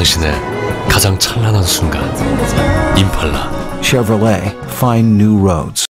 당신의 가장 찬란한 순간. 임팔라. Chevrolet, find new roads.